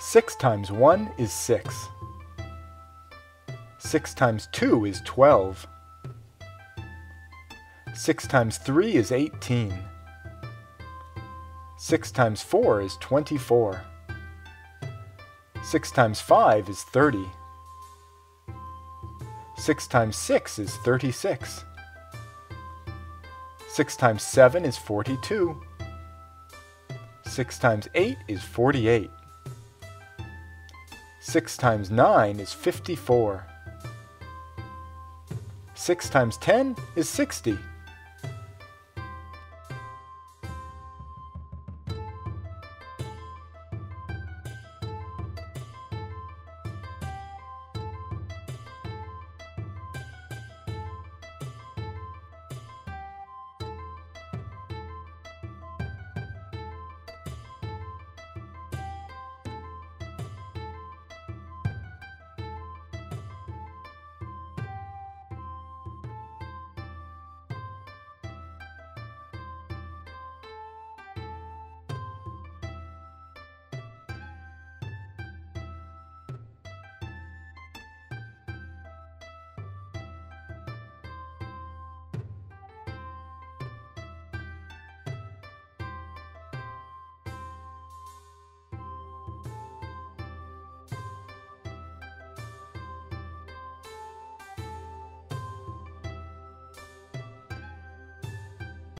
6 times 1 is 6. 6 times 2 is 12. 6 times 3 is 18. 6 times 4 is 24. 6 times 5 is 30. 6 times 6 is 36. 6 times 7 is 42. 6 times 8 is 48. 6 times 9 is 54. 6 times 10 is 60.